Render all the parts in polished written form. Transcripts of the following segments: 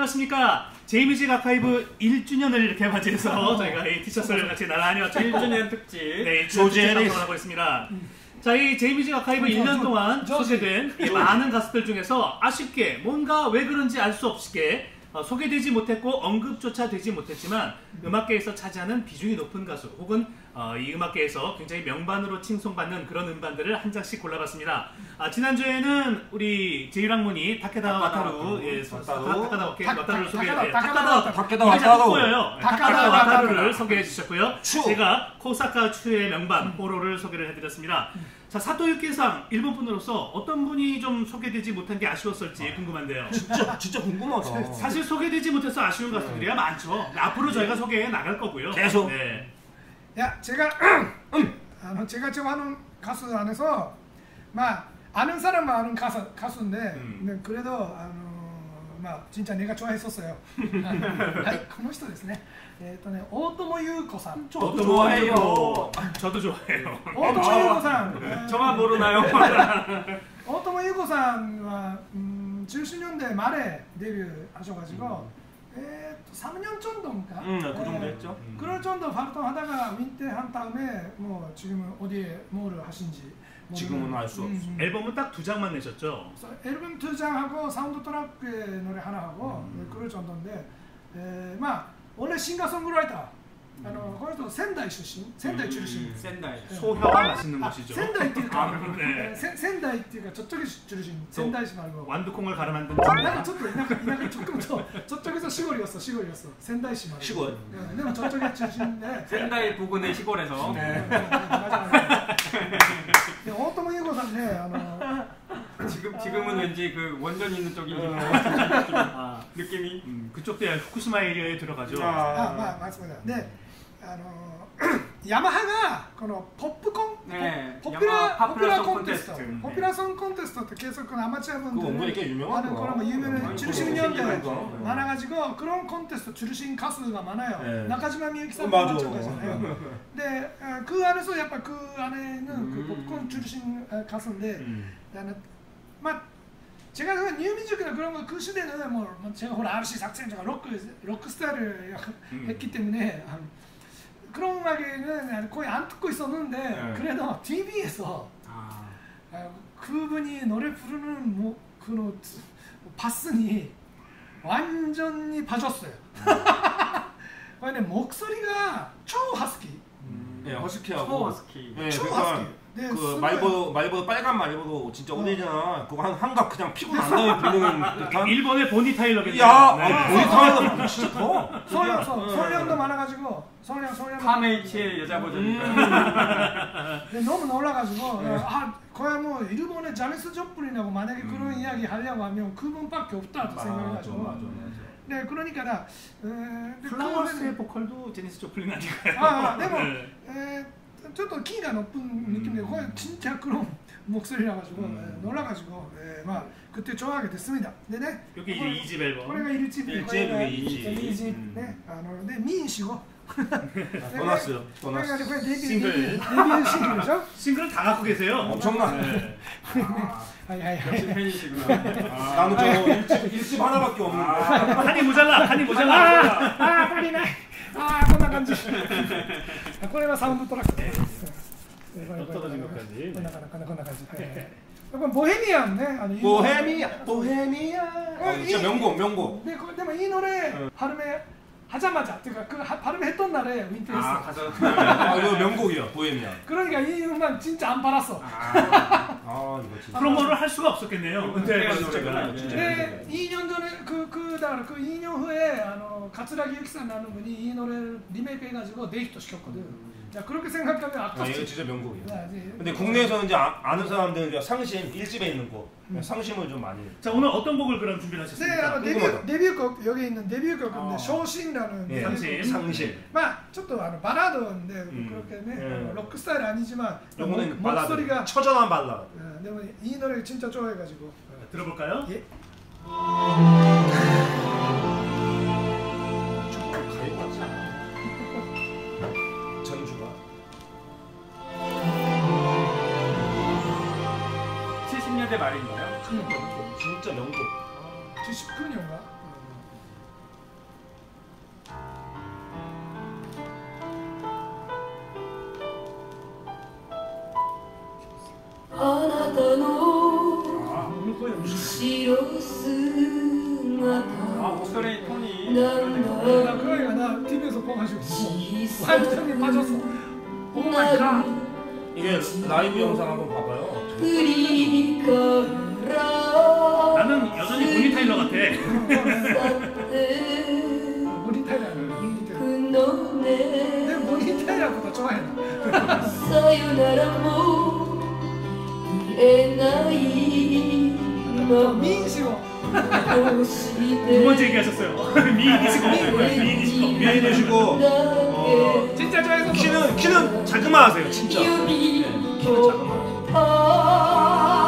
안녕하십니까. 제이뮤직 아카이브 1주년을 이렇게 맞이해서 저희가 이 티셔츠를 같이 나란히 맞춰 1주년 특집. 네, 조제를 하고 있습니다. 자, 이 제이뮤직 아카이브 1년 동안 소개된 이 많은 가수들 중에서 아쉽게 뭔가 왜 그런지 알 수 없게 소개되지 못했고 언급조차 되지 못했지만 음악계에서 차지하는 비중이 높은 가수 혹은 이 음악계에서 굉장히 명반으로 칭송받는 그런 음반들을 한 장씩 골라봤습니다. 지난주에는 우리 제이랑문이 타케다 와타루 와타루를 소개해 타케다 와타루를 소개해 주셨고요. 제가 코사카 추의 명반 호로를 소개를 해드렸습니다. 자, 사토유키상 일본 분으로서 어떤 분이 좀 소개되지 못한 게 아쉬웠을지 궁금한데요. 진짜 궁금하다. 사실 소개되지 못해서 아쉬운 가수들이 많죠. 앞으로 저희가 소개해 나갈 거고요. 계속. 네. 제가 지금 하는 가수 안에서 아는 사람은 아는 가수인데 그래도 진짜 내가 좋아했었어요. この人ですね。大友優子さん。 저도 좋아해요. 저도 좋아해요. 大友優子さん。 저만 모르나요? 大友優子さんは 70년대 말에 데뷔하셔가지고 3년 정도인가? 그 정도 했죠. 그럴 정도 활동하다가 은퇴한 다음에 뭐 지금은 어디에 뭐를 하신지 지금은 알 수 없어. 앨범은 딱 2장만 내셨죠? 앨범 2장하고 사운드 트랙의 노래 하나 하고 그럴 정도인데 원래 싱가송라이터 거기서仙台 출신,仙台 출신. 仙台. 소혀가 맛있는 곳이죠. 仙台っていうか 네. 仙台っていうか저쪽에 출신. 仙台市 말고. 완두콩을 갈아 만든 なんかちょっと조금 저쪽에서 시골이었어. 仙台市 말고. 시골? 네, 근데 저쪽에 출신인데. 仙台 부근의 시골에서. 네, 맞아. 오토모 유고사인데 지금은 왠지 그 원전 있는 쪽이 느낌이. 그쪽도 후쿠시마 에리어에 들어가죠. 맞습니다. 네, 야마하가 포퓰러송 콘테스트 계속 아마추어 분들 꽤 유명한 그런 유명한 70년대 많아가지고 그런 콘테스트 출신 가수가 많아요. 네. 나카지마 미유키상도 마찬가지잖아요. 근데 그 안에서 약간 그 안에는 그 popcorn 출신 가수인데 제가 뉴뮤직이나 그런 거 그 시대는 뭐 제가 RC 삭센자가 로크 스타일을 했기 때문에 그런 음악에는 거의 안 듣고 있었는데 그래도 TV에서 그분이 노래 부르는 봤으니 완전히 봐줬어요. 근데 목소리가 초 하스키. 네, 허스키하고. 초 허스키. 네, 초 그러니까 하스키. 네, 그 말보도 빨간 말보도 진짜 오래잖아. 그거 한각 그냥 피고 난 다음에 부르는 듯한. 일본의 보니 타일러겠네요. 야, 네. 보니 타일러 진짜 더. 설령도 많아가지고 설령. 카메이치의 여자 버전이니까. 너무 놀라가지고 거의 뭐 일본의 자니스 조플린하고 만약에 그런 이야기 하려고 하면 그분밖에 없다 생각해가지고. 맞아. 네, 그러니까 플라워스의 보컬도 제니스 조플린 아닌가요? 네,ちょっとキーが높은 느낌인데 거의 진짜 그런 목소리라 가지고 놀라가지고 그때 좋아하게 됐습니다. 네네. 여기 이제 2집 앨범. これが 1집. 1집. 네. 네, 미인시고. 떠났어요. 싱글. 데뷔 싱글이죠? 싱글을 다 갖고 계세요. 엄청나. 네. 역시 팬이시구나. 나는 저 1집 하나밖에 없는데. 한이 모자라. 빨리 나. こんな感じ。これはサウンドトラックです。 떨어진 것까지. こんな感じ。これボヘミアンね。 진짜 명곡. 네,でも이 노래 발매하자마자, 그러니까 그 발매했던 날에 은퇴했어. 이거 명곡이야, 보헤미안. 그러니까 이 음반 진짜 안 팔았어. 이거 진짜. 프로모를 할 수가 없었겠네요. 네, 네, 2년 전에 그 2년 후에 가츠라기 유키상이라는 분이 이 노래를 리메이크 해가지고 데이트 시켰거든. 자, 그렇게 생각하면 아깝지. 이거 진짜 명곡이야. 네, 근데 국내에서는 이제 아는 사람들은 상심 1집에 있는 거 상심을 좀 많이. 자, 오늘 어떤 곡을 그럼 준비하셨습니까? 네, 데뷔곡 여기 있는 데뷔곡인데 쇼싱이라는 상심. ちょっとバラード인데 그렇게 록 스타일 아니지만 요거는 목소리가 처절한 발라드. 근데 이 노래 진짜 좋아해가지고 들어볼까요? 예. 가요 같지 않아? 전주가 70년대 말인가요? 진짜 명곡. 79년가? 목소리 톤이 나 그러니까 나 TV에서 봐가지고 완전히 빠졌어. 오 마이 갓. 이게 라이브 영상 한번 봐봐요. 나는 여전히 보니 타일러 같아. 모니 타일러 아니야. 내 모니 타일러보다 좋아해. 미인시고. 두 번째 얘기하셨어요. 미인이시고. 미인이시고 진짜 좋아해서. 키는 자그마하세요 진짜. 키는 자그마하세요.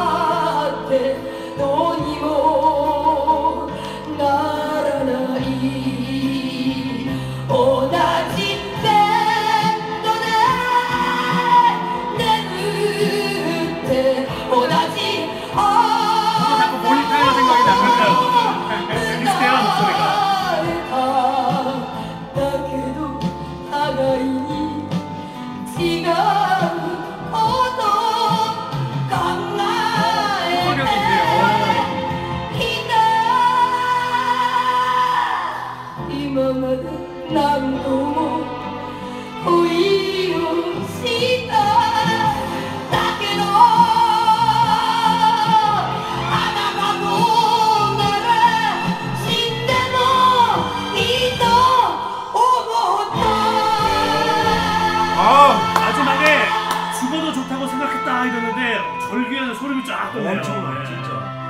마지막에 죽어도 좋다고 생각했다 이러는데 절규에는 소름이 쫙 돋네요. 엄청나 진짜.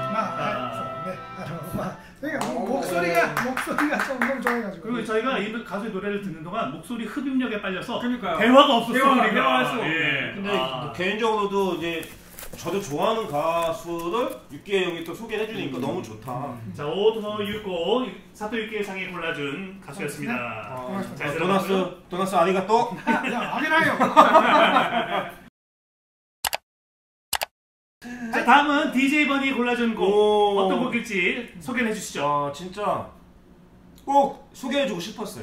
그러니까 목소리가 좀 너무 좋아해가지고. 그리고 저희가 이 가수의 노래를 듣는 동안 목소리 흡입력에 빨려서 그러니까요. 대화가 없었어. 대화할 수 없네. 예. 근데 개인적으로도 이제 저도 좋아하는 가수를 육기의 형이 또 소개해 주니까 너무 좋다. 자, 오토 유코 사토 유키의 상에 골라준 가수였습니다. 잘 들어봤고요. 도나스 아리가또. 야, 아니라요. 자, 다음은 DJ 버니 골라준 곡 오. 어떤 곡일지 소개해 주시죠. 아 진짜 꼭 소개해주고 싶었어요.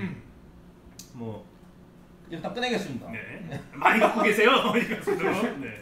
뭐 일단 끝내겠습니다. 네. 많이 갖고 계세요. 이 가수도. 네.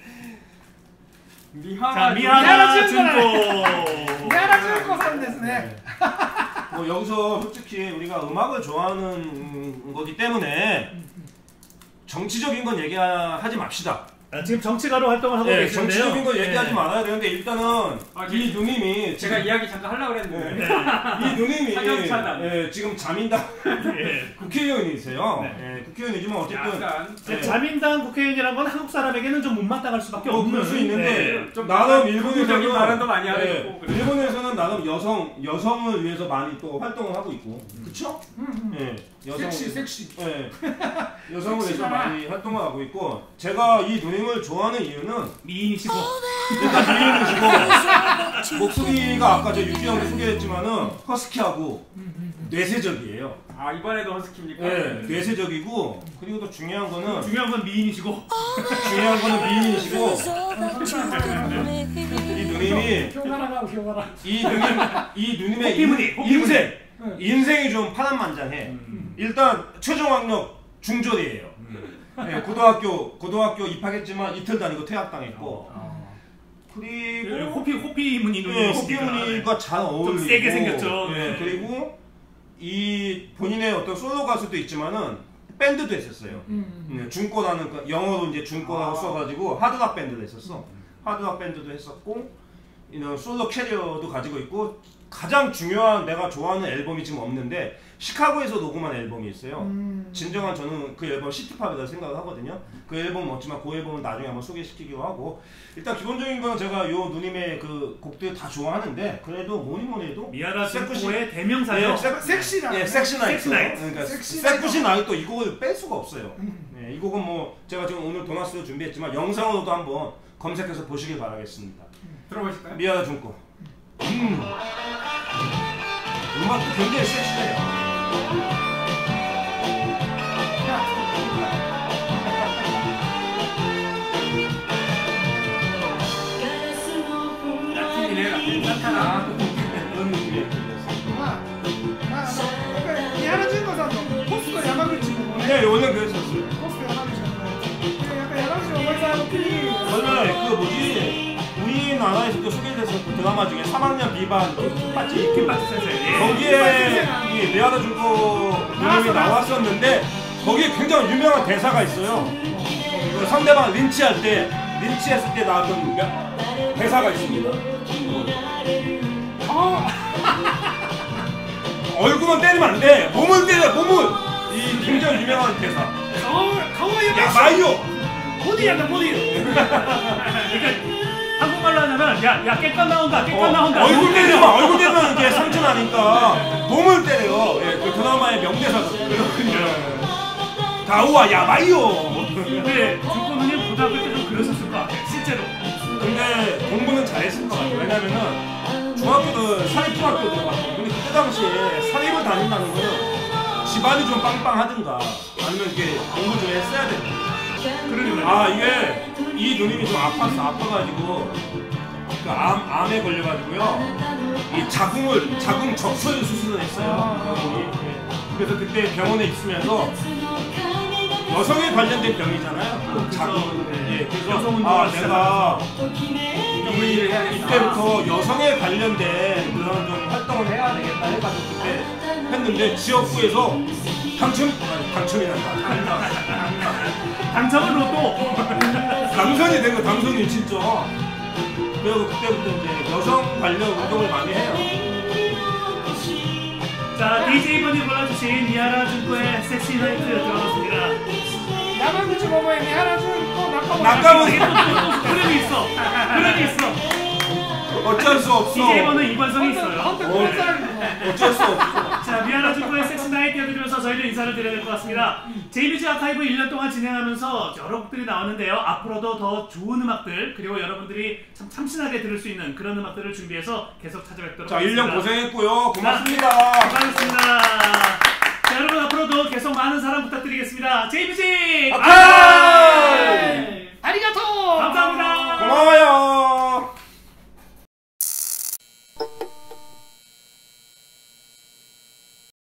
미하라 미하라 준코. 미하라 준코さんですね. 뭐 여기서 솔직히 우리가 음악을 좋아하는 거기 때문에 정치적인 건 얘기하지 맙시다. 지금 정치가로 활동을 하고 계신데요. 정치적인 거 얘기하지 말아야 되는데 일단은 이 누님이 제가 이야기 잠깐 하려고 그랬는데 이 누님이 사전차단. 지금 자민당 국회의원이세요. 국회의원이지만 어쨌든 자민당 국회의원이란 건 한국 사람에게는 좀 못마땅할 수밖에 없는. 그럴 수 있는데 좀 나름 일본에서는 발언도 많이 하고 있고 일본에서는 나름 여성을 위해서 많이 또 활동을 하고 있고 그쵸? 섹시. 여성을 위해서 많이 활동을 하고 있고 제가 이 누님을 좋아하는 이유는 미인이시고 일단 미인이시고 목소리가 아까 제 유키 형이 소개했지만은 허스키하고 뇌세적이에요. 아 이번에도 허스키입니까? 네, 뇌세적이고 그리고 또 중요한 건 미인이시고 미인이시고 이 누님이 이 누님의 인생이 좀 파란만장해. 일단 최종학력 중졸이에요. 고등학교 입학했지만 이틀 다니고 퇴학당했고 그리고 호피 무늬가 호피무늬가 잘 어울리고 좀 세게 생겼죠. 그리고 이 본인의 어떤 솔로 가수도 있지만은 밴드도 했었어요. 중고라는 영어로 이제 중고라고 써가지고 하드락 밴드도 했었어. 하드락 밴드도 했었고 이런 솔로 캐리어도 가지고 있고 가장 중요한 내가 좋아하는 앨범이 지금 없는데 시카고에서 녹음한 앨범이 있어요. 진정한 저는 그 앨범 시티팝이라고 생각을 하거든요. 그 앨범은 없지만 그 앨범은 나중에 한번 소개시키기로 하고 일단 기본적인 건 제가 요 누님의 그 곡들 다 좋아하는데 그래도 뭐니 해도 미하라 준코의 대명사요. 섹시나이트. 섹시나이트. 그러니까 섹시나이트 이 곡을 뺄 수가 없어요. 이 곡은 뭐 제가 지금 오늘 도나스도 준비했지만 영상으로도 한번 검색해서 보시길 바라겠습니다. 들어보실까요? 미하라 준코. 음악도 굉장히 섹시해요. 미하라 준코さんのポスト山口のね 네, 원래 그랬었어요. 포스트 야마구치 약간 야마구치 오마이사の 원래 그 뭐지 우리나라에서도 소개됐었던 드라마 중에 3학년 비반 킴바찌 센세. 거기에 이 미하라 준코 누님이 나왔었는데 거기에 굉장히 유명한 대사가 있어요. 그 상대방 린치했을 때 나왔던 대사가 있습니다. 얼굴만 때리면 안 돼. 몸을 때려, 몸을. 이 굉장히 유명한 대사. 야, 마이오. 보디야, 보디. 그러니까 한국말로 하냐면 야 깨끗 나온다, 깨끗 나온다. 얼굴 때리면 이제 상처 나니까 몸을 때려요. 예, 그 드라마의 명대사거든요. 그렇군요. 가우와 야 마이오. 근데 준코 누님 고등학교 때 좀 그러셨을 것 같아요, 실제로. 근데 공부는 잘했을 것 같아요. 왜냐면은 중학교도 사립중학교 들어갔고 근데 그때 당시에 사립을 다닌다는 거는 집안이 좀 빵빵하든가 아니면 이렇게 공부 좀 했어야 된다. 아 이게 이 누님이 좀 아파가지고 그 암에 걸려가지고요 이 자궁 적설 수술을 했어요. 그래서 그때 병원에 있으면서 여성에 관련된 병이잖아요. 자궁. 예, 그래서 내가 이때부터 여성에 관련된 그런 좀 활동을 해야 되겠다 해가지고 그때 했는데 지역구에서 당첨이 난다. 당첨은 로또. 당선이 된 거 당선이 진짜. 그리고 그때부터 이제 여성 관련 운동을 많이 해요. 자, DJ분이 골라주신 미하라 준코의 섹시 나이트 들어봤습니다. 야만구치 보고에 미하라 준코 낙가보니 흐름이 있어. 흐름이 있어. 어쩔 수 없어. DJ분은 이관성이 있어요. 어쩔 수 없어. 자, 미하라 준코의 섹시 나이트 띄워드리면서 저희는 인사를 드려야 될 것 같습니다. 제이뮤직 아카이브 1년 동안 진행하면서 여러 곡들이 나왔는데요. 앞으로도 더 좋은 음악들 그리고 여러분들이 참 참신하게 들을 수 있는 그런 음악들을 준비해서 계속 찾아뵙도록 자, 하겠습니다. 1년 고생했고요. 고맙습니다. 고맙습니다. 자, 여러분 앞으로도 계속 많은 사랑 부탁드리겠습니다. 제이뮤직